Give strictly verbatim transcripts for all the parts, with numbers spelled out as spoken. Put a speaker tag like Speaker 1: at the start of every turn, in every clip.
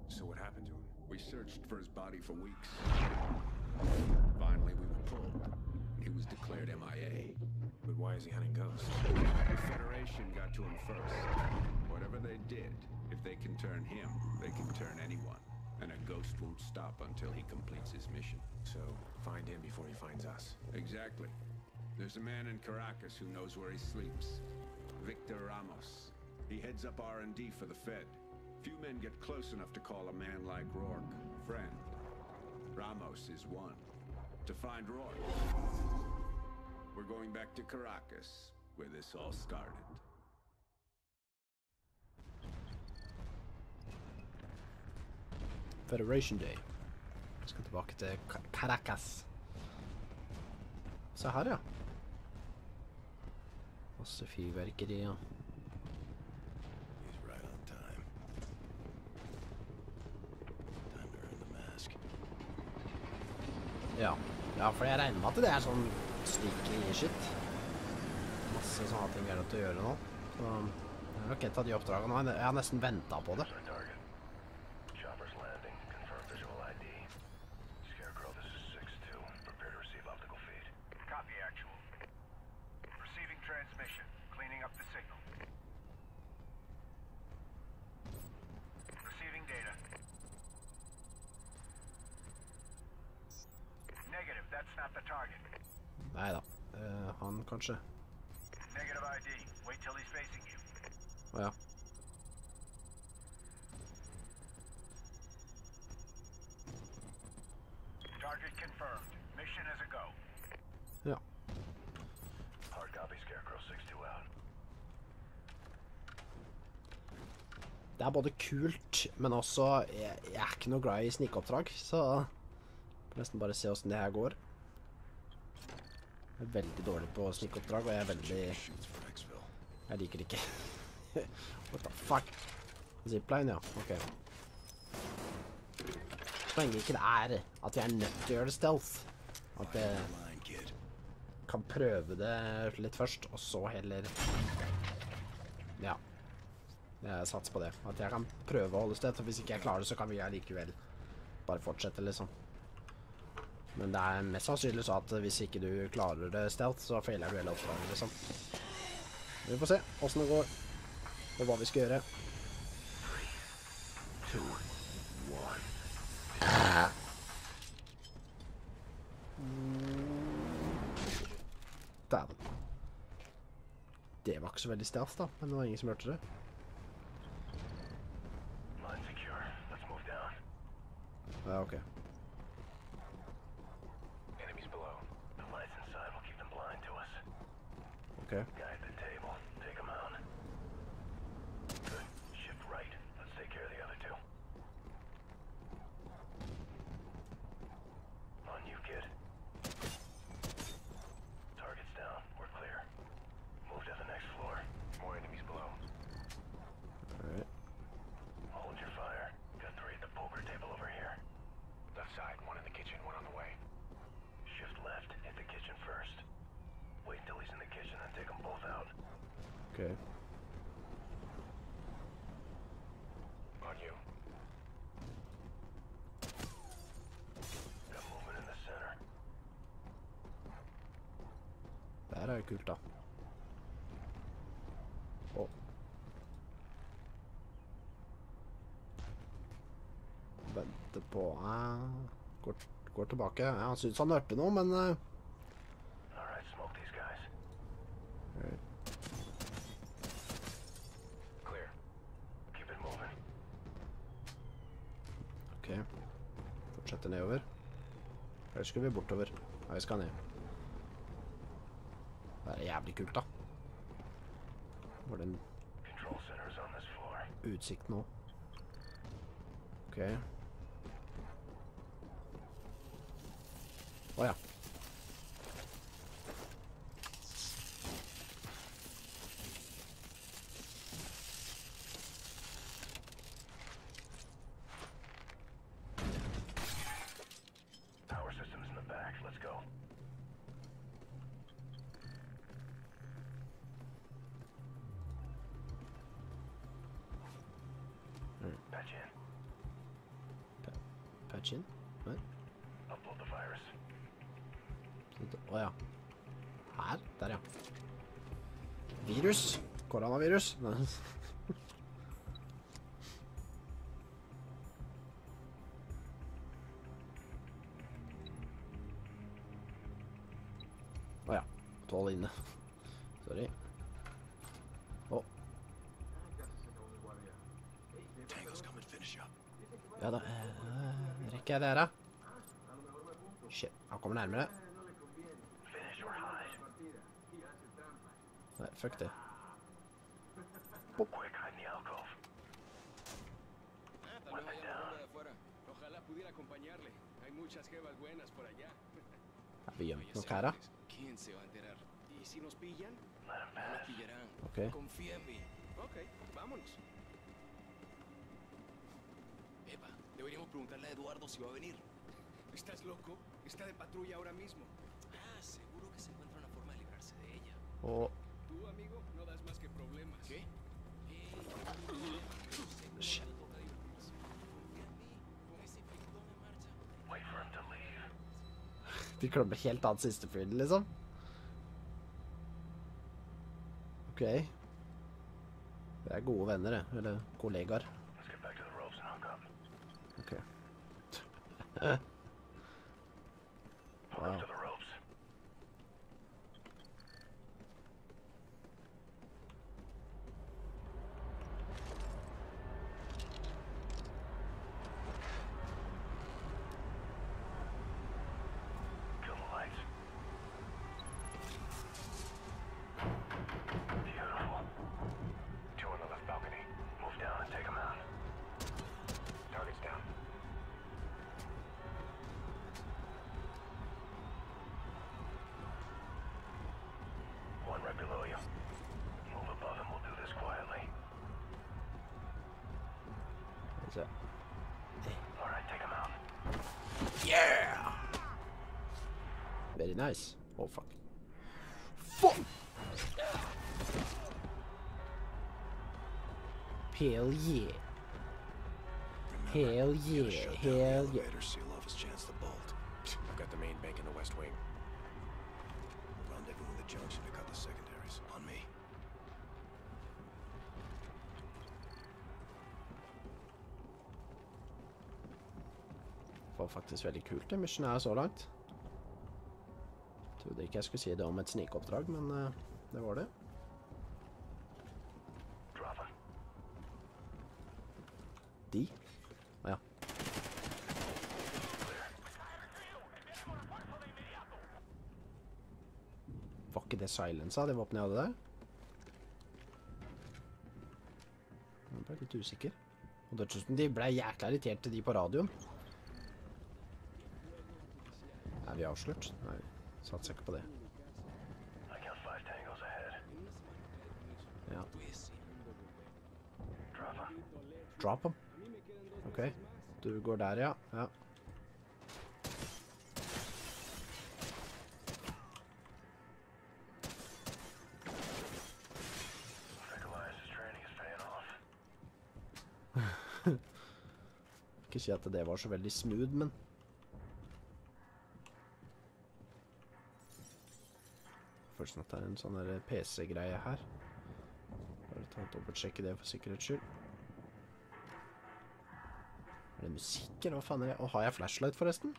Speaker 1: So what happened to him?
Speaker 2: We searched for his body for weeks. Finally, we were pulled. He was declared M I A.
Speaker 1: But why is he hunting ghosts?
Speaker 2: The Federation got to him first. Whatever they did, if they can turn him, they can turn anyone. And a ghost won't stop until he completes his mission.
Speaker 1: So, find him before he finds us.
Speaker 2: Exactly. There's a man in Caracas who knows where he sleeps. Victor Ramos. He heads up R and D for the Fed. Few men get close enough to call a man like Rourke friend. Ramos is one. To find Rourke, we're going back to Caracas, where this all started.
Speaker 3: Federation Day. Vi skal tilbake til Caracas. Se her, ja. Masse fyrverkeri, ja.
Speaker 4: He's right on time. Time to earn the mask.
Speaker 3: Ja. Ja, for jeg regner med at det er sånn sneaky shit. Masse sånne ting vi er nødt til å gjøre nå. Så det er nok et av de oppdragene. Jeg har nesten ventet på det.
Speaker 4: Chopper's landing. Confirm visual I D. Scarecrow, this is six two. Prepare to receive optical feed.
Speaker 5: Copy, actual. Receiving transmission. Cleaning up the signal. Receiving data. Negative, that's not the target.
Speaker 3: Neida. Uh, han kanskje.
Speaker 5: Negative I D. Wait till he's facing you.
Speaker 3: Åja.
Speaker 5: Target confirmed. Mission is a go.
Speaker 3: Ja.
Speaker 4: Hard copy, Scarecrow six two out.
Speaker 3: Det er både kult, men også jeg, jeg er ikke noe glad i snikeoppdrag, så jeg får nesten bare se hvordan det her går. Jeg er veldig dårlig på snikeoppdrag, og jeg er veldig... Jeg liker det ikke. What the fuck? Zipline, ja. Ok. Så lenge ikke det er at vi er nødt til å gjøre det stealth. At jeg kan prøve det litt først, og så heller... Ja. Jeg satser på det. At jeg kan prøve å holde stealth, og hvis ikke jeg klarer det, så kan vi allikevel bare fortsette, liksom. Men det er mest sannsynlig så at hvis ikke du klarer det stealth, så feiler du hele oppdraget, liksom. Vi får se hvordan det går, og hva vi skal gjøre. Dæven. Det var ikke så veldig stealth da, men det var ingen som hørte det.
Speaker 4: Line secure. Let's move down.
Speaker 3: Ja, ok.
Speaker 4: Enemies below. The lights inside will keep them blind to us.
Speaker 3: Ok.
Speaker 4: Guy at the table. Take him out. Good. Shift right. Let's take care of the other two. On you, kid. Target's down. We're clear. Move to the next floor. More enemies below.
Speaker 3: Alright.
Speaker 4: Hold your fire. Got three at the poker table over here.
Speaker 1: Left side, one in the kitchen, one on the way.
Speaker 4: Shift left. Hit the kitchen first. Wait till he's in the kitchen and take them both out.
Speaker 3: Ok.
Speaker 1: On you.
Speaker 4: Got movement in the center.
Speaker 3: Det her er jo kult da. Åh. Vente på... Ah, går, går tilbake. Ja, han synes han hørte noe, men... Uh,
Speaker 4: All right, smoke these guys.
Speaker 3: alright.
Speaker 4: Clear. Keep it moving.
Speaker 3: Ok. Fortsette nedover. Eller skal vi bortover? Ja, vi skal ned. Det er jævlig kult da. Var det en
Speaker 4: Control center's on this floor.
Speaker 3: utsikt nå? Ok. Åja.
Speaker 4: Power system's in the back. Let's go. Patch in.
Speaker 3: kitchen? Nei.
Speaker 4: Upload the virus.
Speaker 3: Åja. Her? Der, ja. Virus. Koronavirus. Åja. Tål inne. Sorry. Åh. Ja da, eh, rekker jeg det her da? Shit, han kommer nærmere.
Speaker 4: Finish or hide.
Speaker 3: Nei, fuck det.
Speaker 4: Quick, hide in the alcove.
Speaker 6: Tal vez hay una de afuera. Ojalá pudiera acompañarle. Hay muchas jevas buenas por allá.
Speaker 3: Ja, vi gjemmer
Speaker 6: Vaya
Speaker 3: noe her da.
Speaker 6: señores, ¿quién se va a enterar? ¿Y si nos pillan?
Speaker 4: Let him
Speaker 6: No nos
Speaker 4: pass.
Speaker 6: pillarán.
Speaker 3: Ok.
Speaker 6: Confía en mí. Ok, vámonos. Eva, deberíamos preguntarle a Eduardo si va a venir. ¿Estás loco? Está de patrulla ahora mismo. Ah, seguro que se encuentra una forma de librarse de ella.
Speaker 3: Og
Speaker 6: Tú, amigo, no das más que problemas. ¿Qué?
Speaker 3: shit.
Speaker 4: Wait for him to leave.
Speaker 3: Vi klubber helt annet siste fyr, liksom. Ok. Vi er gode venner, det. Eller kollegaer.
Speaker 4: Let's get back to the ropes and hook up.
Speaker 3: Ok.
Speaker 4: Pull
Speaker 3: Wow.
Speaker 4: up to the ropes. Kill the lights. Beautiful.
Speaker 1: Two on the left balcony.
Speaker 4: Move down and take them out.
Speaker 1: Target's down.
Speaker 4: One right below you. Move above and we'll do this quietly.
Speaker 3: Skal vi se.
Speaker 4: All right, take them out.
Speaker 3: Yeah! Very nice. Oh, fuck. Fuck! Hell yeah. Hell yeah. Hell yeah.
Speaker 1: Seal off his chance to bolt. I've got the main bank in the west wing. Rendezvous in the junction to cut the secondaries. On me.
Speaker 3: Det var faktisk veldig kult det missionet her så langt. Trodde ikke jeg skulle si det om et snikoppdrag, men eh, det var det.
Speaker 4: Drop him.
Speaker 3: De? Å ja. Var ikke det silensa, det våpenet jeg hadde der? Jeg ble litt usikker. Og det synes de ble jækla irritert til de på radioen. Er vi avslørt? Nei, satser ikke på det.
Speaker 4: I count five tangos ahead.
Speaker 3: Ja.
Speaker 4: Drop him.
Speaker 3: Drop them. Ok. Du går der, ja. Ja.
Speaker 4: Think Elias' training is paying off.
Speaker 3: Ikke si at det var så veldig smooth, men... Følelsen at det er en sånn der P C-greie her. Bare ta og dobbeltsjekke det for sikkerhets skyld. Er det musikk, eller hva faen er det? Og har jeg flashlight forresten?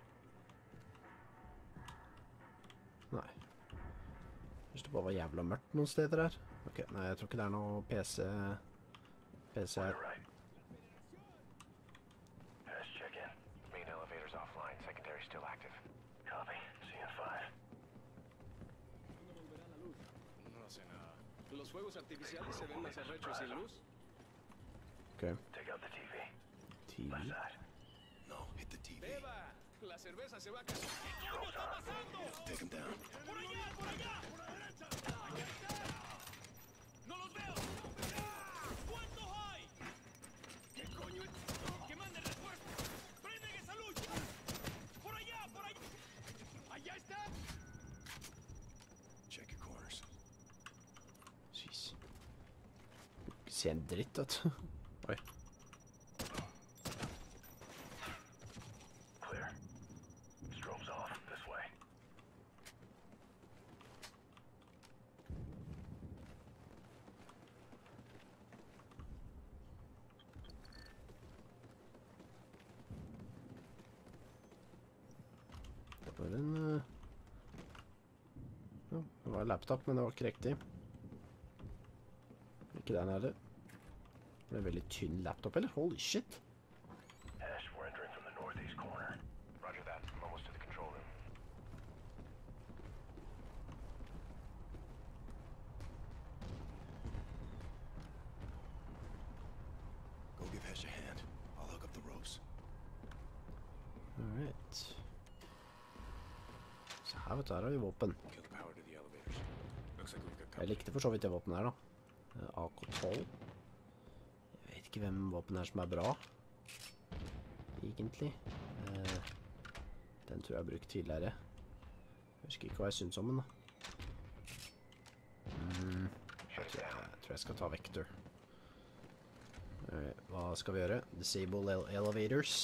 Speaker 3: Nei. Hvis det bare var jævla mørkt noen steder her. Ok, nei, jeg tror ikke det er noe P C... P C her.
Speaker 4: You're right. Pass check in.
Speaker 1: Main elevator's offline. Secondary still active.
Speaker 4: Copy. See you in five.
Speaker 6: No sé nada. Los fuegos artificiales se ven más arrechos sin luz.
Speaker 3: Ok.
Speaker 4: Take out the T V.
Speaker 3: T V.
Speaker 4: Left side.
Speaker 1: No, hit the T V.
Speaker 6: ¡Eva! La cerveza se va a caer.
Speaker 4: Stroke's on.
Speaker 1: Take him down.
Speaker 6: ¡No los veo! ¿Cuántos hay? ¿Qué coño es? ¡Que mande refuerzo! ¡Prenden esa lucha! ¡Por allá! ¡Por allá! ¡Allá está!
Speaker 1: Check your corners.
Speaker 3: Jeez. Ikke se en dritt, vet du. Oi. Bare en... Uh... Ja, det var en laptop, men det var ikke riktig. Ikke der nede. Det ble en veldig tynn laptop, eller? Holy shit!
Speaker 4: Ash, we're entering from the northeast corner. Roger that. I'm almost to the control room.
Speaker 1: Go give Hesh a hand. I'll hook up the ropes.
Speaker 3: Alright. Så her, vet du, her har vi våpen.
Speaker 1: Kill the power to the elevators. Looks like we've got
Speaker 3: Jeg
Speaker 1: company.
Speaker 3: likte for så vidt det våpenet her, da. Eh, A K tolv. Jeg vet ikke hvem våpen her som er bra. Egentlig. Eh, den tror jeg har brukt tidligere. Jeg husker ikke hva jeg synes om den, da. Mm, jeg, tror jeg, jeg tror jeg skal ta Vector. Alright, hva skal vi gjøre? Disable ele elevators.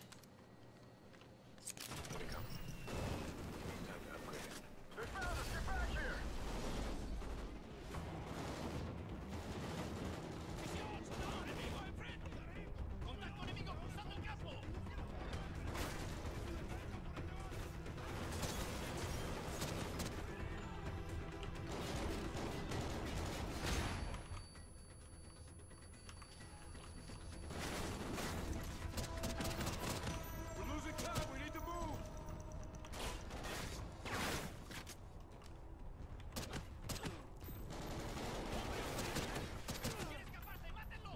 Speaker 1: Here we come. Time to upgrade it.
Speaker 5: They found us! Get back here!
Speaker 6: ¡Misión! ¡Soldado enemigo enfrente! ¡Contacto enemigo cruzando el campo!
Speaker 5: We're losing time. We need to move.
Speaker 6: ¡Quiere escaparse! ¡Mátenlo!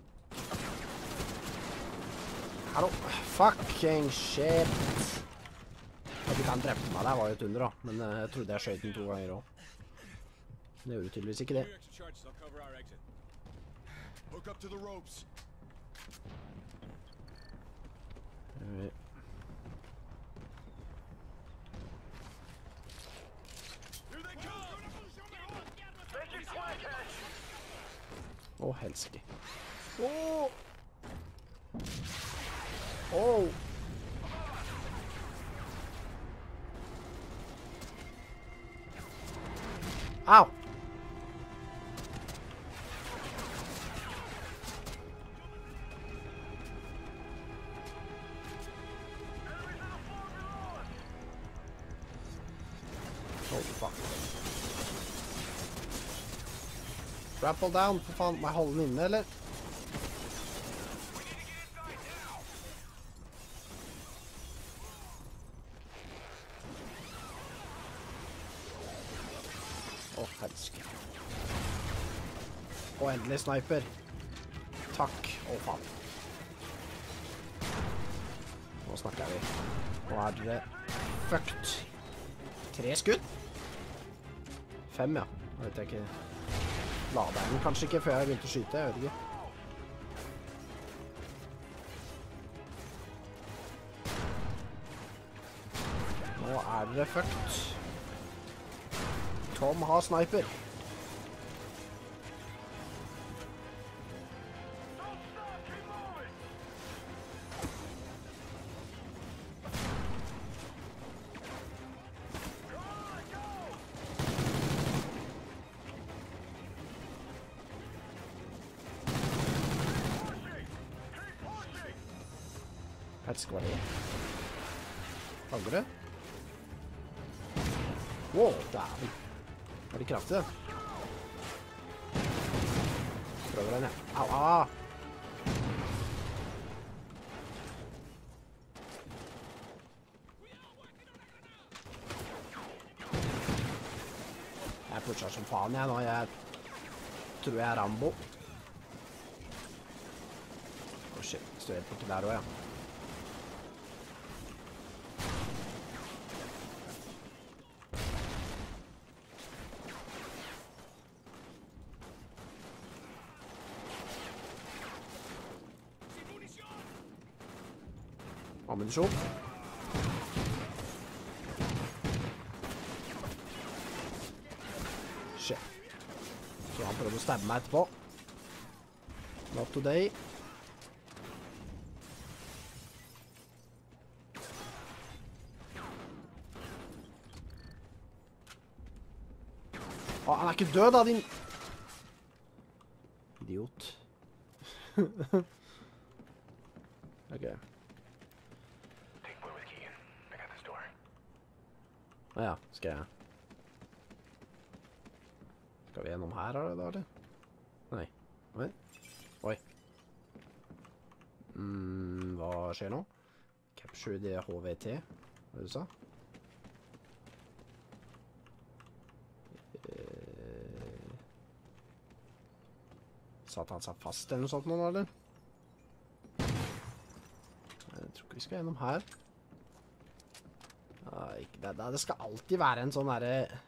Speaker 3: Hallo, fucking shit. At ikke han drepte meg der var jo et under da, men eh, jeg trodde jeg skjøt den to ganger også. Det gjorde tydeligvis ikke det.
Speaker 5: Two extra charges. I'll cover our exit. Hook up to the ropes.
Speaker 3: Alright.
Speaker 5: Here they come! Make it quick, Ash!
Speaker 3: Å, helsike. Åh! Åh! Au! Holy fuck. Grapple down, for faen. Må jeg holde den inne, eller? Å, helske. Å, endelig sniper. Takk. Å, faen. Nå snakker vi. Nå er dere fucked. Tre skudd? Fem, ja. Nå vet jeg ikke. Lader den kanskje ikke før jeg begynte å skyte, jeg vet ikke. Nå er dere fucked. Tom har sniper. Helske var det. Fanger det? Wow, dæven. Er det kraftig, den? Prøver den, ja. Au, au! Jeg pusher som faen, jeg nå. Jeg tror jeg er Rambo. Å, shit. Står helt borti der også, ja. Ammunisjon. Shit. Så han prøvde å stabbe meg etterpå. Not today. Å, han er ikke død da, din... Idiot. Ok.
Speaker 4: Take point with Keegan. I got this door.
Speaker 3: Åja, skal jeg... Skal vi gjennom her, da, eller? Nei. Oi. Oi. Mm, hva skjer nå? Capture the H V T, hva du sa? Eh... Satt han seg fast eller noe sånt nå, eller? Jeg tror ikke vi skal gjennom her. Ja, ikke, det, det skal alltid være en sånn derre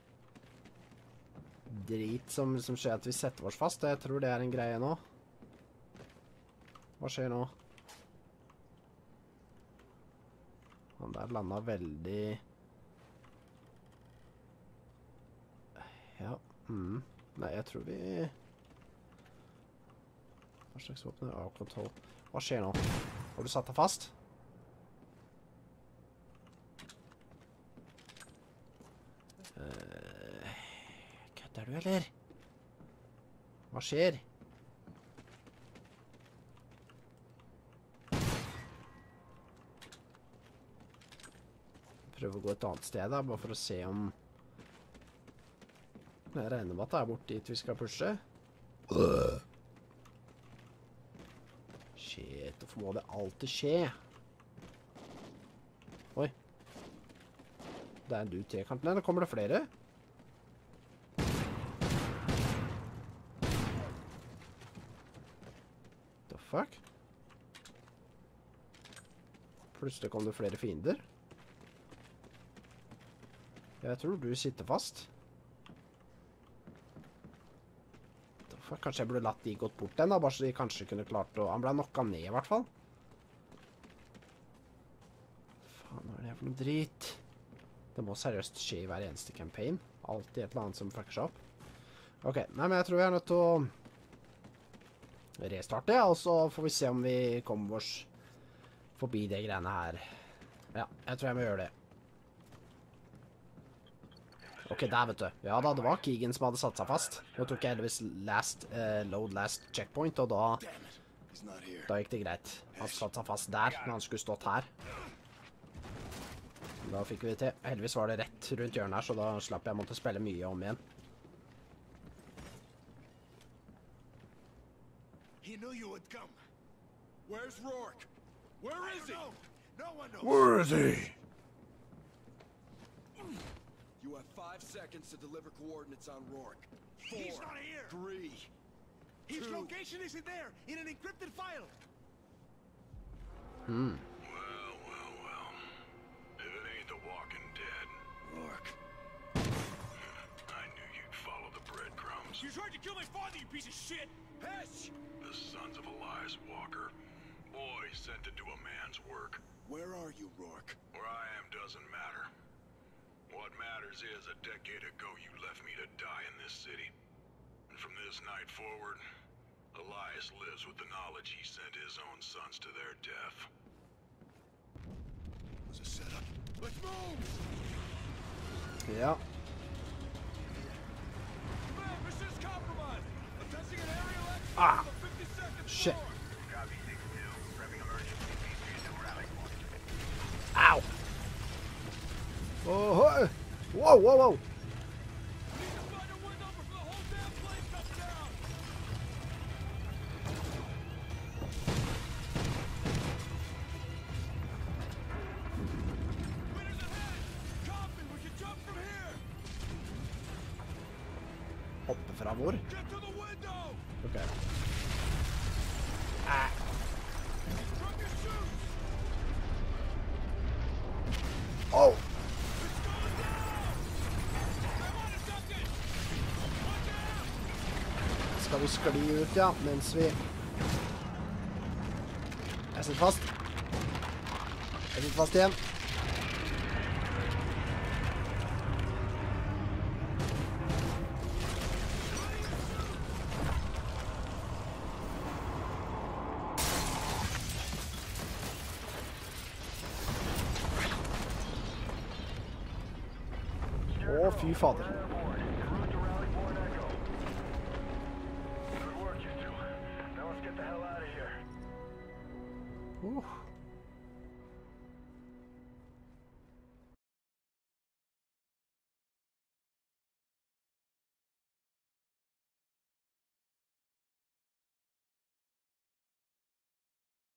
Speaker 3: drit som, som skjer at vi setter oss fast. Jeg tror det er en greie nå. Hva skjer nå? Han der landet veldig... Ja, mm. Nei, jeg tror vi... Hva slags våpen er A-kontroll? Hva skjer nå? Har du satt deg fast? Uh, kødder du, eller? Hva skjer? Prøv å gå et annet sted da, bare for å se om... Jeg regner med at det er bort dit vi skal pushe. Shit, hvorfor må det alltid skje? Oi. Det er en dude til kanten her. Nå kommer det flere. The fuck? Plutselig kom det flere fiender. Jeg tror du sitter fast. The fuck? Kanskje jeg burde latt de gått bort den da, bare så de kanskje kunne klart å... Han ble knocka ned i hvert fall. Faen, hva er det for noe drit? Det må seriøst skje i hver eneste campaign. Alltid et eller annet som fucker seg opp. Ok, nei, men jeg tror vi er nødt til å restarte, og så får vi se om vi kommer oss forbi de greiene her. Ja, jeg tror jeg må gjøre det. Ok, der vet du. Ja da, det var Keegan som hadde satt seg fast. Nå tok jeg heldigvis last, uh, load last checkpoint, og da, da gikk det greit. Han satt seg fast der, når han skulle stått her. Da fikk vi det til. Heldigvis var det rett rundt hjørnet her, så da slapp jeg måtte spille mye om igjen.
Speaker 1: He knew you would come. Where's Rourke? Where is he? No one knows.
Speaker 7: Where is he?
Speaker 1: You have five seconds to deliver coordinates on Rourke. Four,
Speaker 5: He's not here.
Speaker 1: Three.
Speaker 5: His
Speaker 1: two.
Speaker 5: location isn't there in an encrypted file.
Speaker 3: Hmm.
Speaker 7: Well, well, well. If it ain't the Walking Dead.
Speaker 1: Rourke.
Speaker 7: I knew you'd follow the breadcrumbs.
Speaker 6: You tried to kill my father, you piece of shit!
Speaker 1: Hesh!
Speaker 7: The sons of Elias Walker. Boy sent to do a man's work.
Speaker 1: Where are you, Rourke?
Speaker 7: Where I am doesn't matter. What matters is a decade ago you left me to die in this city. And from this night forward, Elias lives with the knowledge he sent his own sons to their death.
Speaker 1: It was a setup. Let's move!
Speaker 3: Ja.
Speaker 5: Man, mission's compromised. I'm testing an aerial access
Speaker 3: Ah.
Speaker 5: on the fifty-second
Speaker 3: Shit.
Speaker 5: floor.
Speaker 4: Copy six two. Prepping emergency P three to rally point.
Speaker 3: Ow! Oh, hey. Whoa, whoa, whoa!
Speaker 5: We need to find a window before the whole damn place comes down. Winner's ahead. Copy. We can jump from here.
Speaker 3: Hoppe fra hvor?
Speaker 5: Get to the window.
Speaker 3: Ok. Ah.
Speaker 5: Drop your shoes.
Speaker 3: Oh!
Speaker 5: It's going down. Come on, it's duck it. Watch out.
Speaker 3: Skal vi skli ut, ja, mens vi... Jeg sitter fast. Jeg sitter fast igjen. Å, fy fader.
Speaker 4: Route to rally point Echo. Good work, you two. Now let's get the hell out of here.
Speaker 3: Uh.